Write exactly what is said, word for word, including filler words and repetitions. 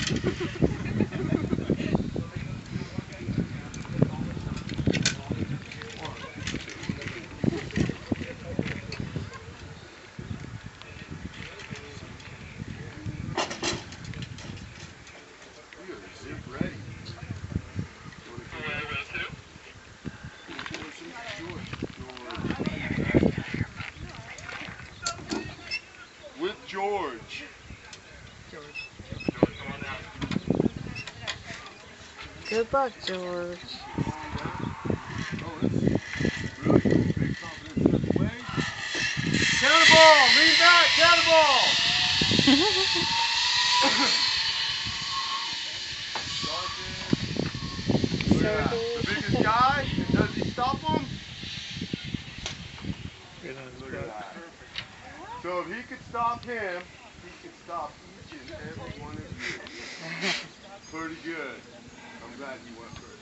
With George. George. Good luck, George. Down the ball! Lean back! Down the ball! Look at that. The biggest guy, and does he stop him? Look at that. So if he could stop him, he could stop each and every one of you. Pretty good. I'm glad he went first.